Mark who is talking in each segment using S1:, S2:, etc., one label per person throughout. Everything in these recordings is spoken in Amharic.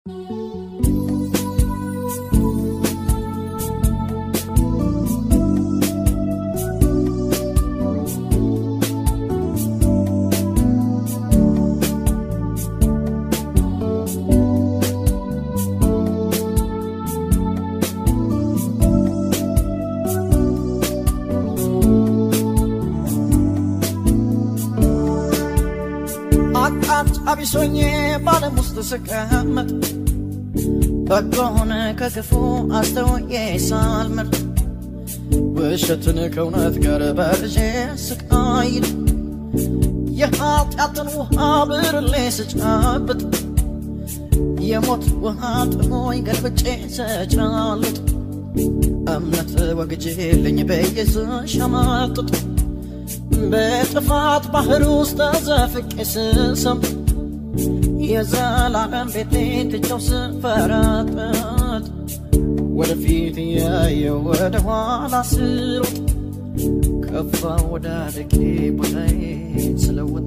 S1: Abisogné bale mustasakammat Bagone kakafu astawiye salmer Wishatne kaunat garabarje sakayid Yahat atan wahabir lesajabit Yamot wahat moy garbache sajalit Amnat wagje lenye beyes shamatot بتفات بحر وستزافك اسسم يزال عن بيتي تجوز فراتات ولا في ثياي ولا وانا سيرت كفا ودادك بني سلوت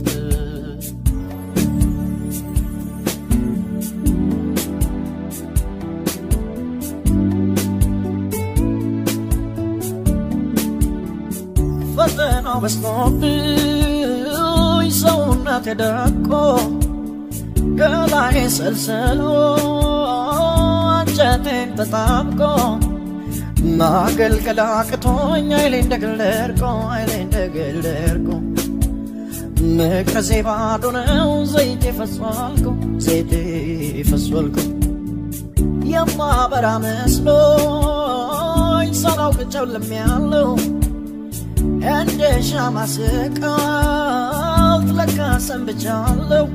S1: فتنا بس نوبي يسونا تدكو قلعي سلسلو أنجتك تطابكو ما قل كلاكتون يلين دقلركو مكرسي بعدنا زيتي فسوالكو يما برا مسلو يسانو كتشو لميالو عندي شمسك لك سنبجالو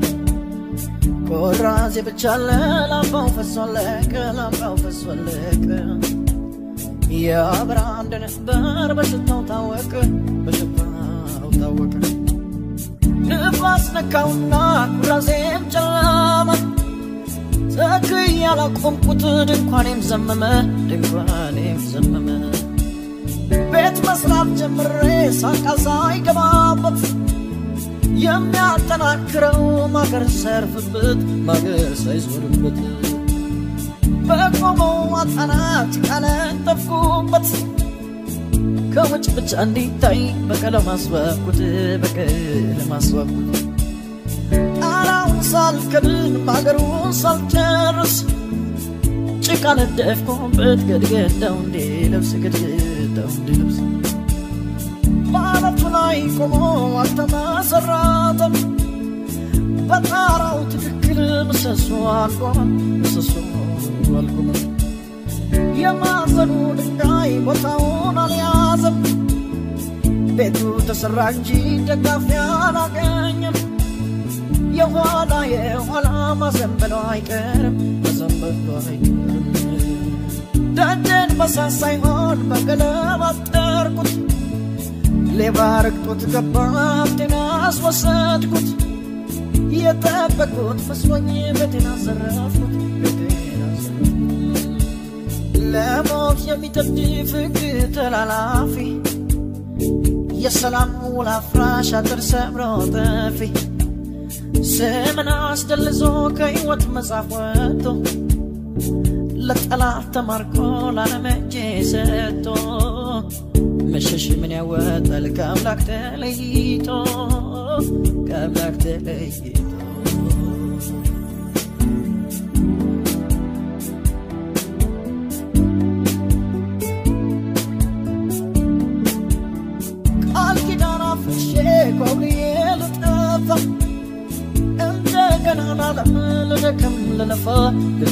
S1: كرازي بجالة لامبو فسولك يا براند نخبر بشتو تاوك نفاس نكاونا كرازي بجالة ساكي يالكم كتن انقانيم زممة بيت مسراب جمري ساقا ساي قبابت يميعتناكرو ماقر سيرفبت ماقر سيزوربت بقومو وطنات كانت تفكوبت كوش بجاندي تاي بكلا ماسواكوت أنا وصال كبن ماقر وصال ترس شكال الدفكم بتقد داوندي لبس قد داوندي لبس بعرف لايكم وقتما سراتم بطارة وتفكر مسسوالكم يا ما زنو دقاي بطاون اليازم بيتو تسرانجي دقافيانا كنيم يا ولا ما زنبلو عيكرم دادن بساساي هون بقلبات تركت لباركت قبابت ناس وسادكت يتابكت فسوني بتنا زرافت لا موت يمي تبدي فكت الالافي يا سلام ولا فراش ترسم روطفي سمناس دلزو كيوت مصافوتو لطلع تماركو لانا مجيستو مشش من يوات الكاملاك تليتو كاملاك تليتو قال كدانا في الشيك وولي لطفة انت كان على لدكم للفا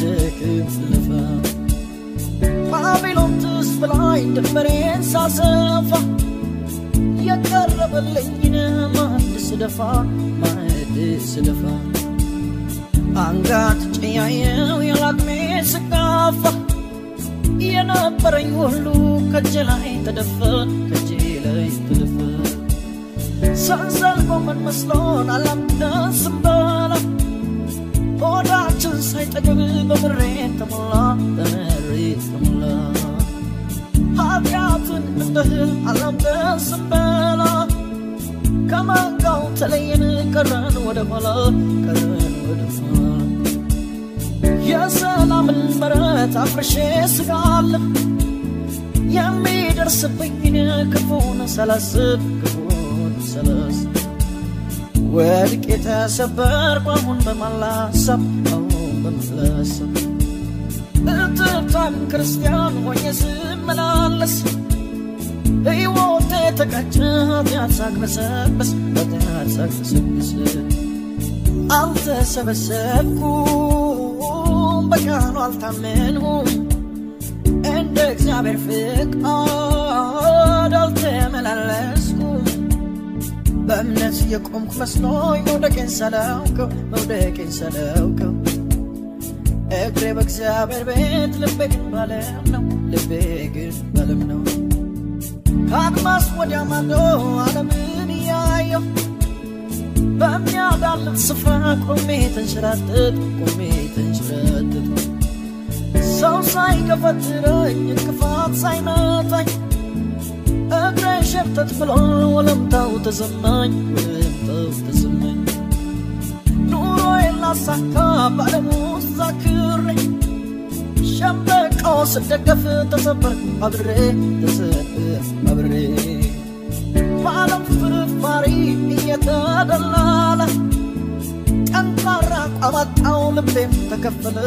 S1: بابلون تسبلاي دمرين ساسفة يقرب اللينا ما دسدفا አንጋት ጨያየው ያላቅሜ ስቃፋ የነበረኝ ሁሉ ከእጄ ላይ ተደፋ ሰንሰል ጎመን መስሎን አላምደስም በላ ሆዳችን ሳይጠግብ በምሬት ተሞላ ኃጢአትን እንደ ህል አላምደስም በላ ከማንጋው ተለየን ቀረን ወደ ኋላ የሰላም ምሕረት አፍርሼ ስጋለሁ የሚደርስብኝ ክፉን ሳላስብ ወድቄ ተሰበርኩ አሁን በማላሰብ እትብታም ክርስቲያን ሆኜ ስመላለስ ሕይወቴ ተቀጨ ኃጢአት ሳግበሰብስ አልተሰበሰብኩም በቃሉ አልታመንኩም እንደ እግዚአብሔር ፍቃድ አልተመላለስኩም በእምነት የቆምኩ መስሎኝ መውደቄን ሳላውቀው እግሬ በእግዚአብሔር ቤት ልቤ ግን ባለም ነው ከአድማስ ወዲያ ማዶ ዓለምን እያየሁ በሚያዳልጥ ስፍራ ቆሜ ተንሸራተት ሰው ሳይገፈትረኝ እንቅፋት ሳይመታኝ እግሬ ሸርተት ብሎ ወለምታው ተሰማኝ ኑሮዬን ላሳካ በዓለም ውስጥ ዛክሬ ሸምበቆ ስደገፍ ተሰበርኩ አብሬ በዓለም ፍርፋሪ እየተደላለ ጠንካራ ቋማጣው ልቤን ተከፈለ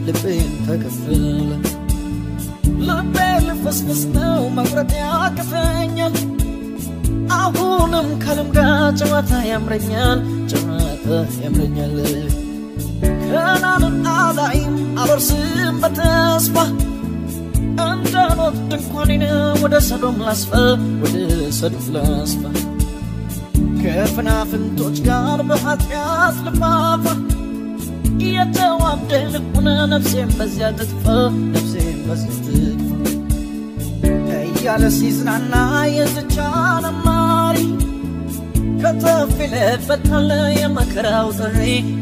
S1: ልቤ ልፍስፍስ ነው መቁረጥ ያቅተኛል አሁንም ከልም ጋር ጨዋታ ያምረኛል ከናንን አላይም አልወርስም በተስፋ እንዳኖት ድንኳኔን ወደ ሰዶም ላስፋ ከፍናፍንቶች ጋር በኃጢአት ልፋፋ የተዋደድ ሆነ ነፍሴን በዚያ ትጥፋ እያለ ሲዝናና የዝቻ ነማሪ ከተፍ ይለበታል የመከራው ጥሪ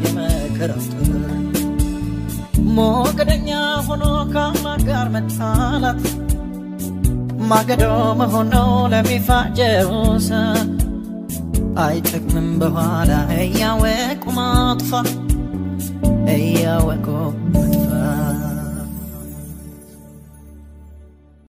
S1: ሞገደኛ ሆኖ ከአምላክ ጋር መጣላት ማገዶ መሆነው ለሚፋጀው እሳት አይጠቅምም በኋላ እያወቁ ማጥፋት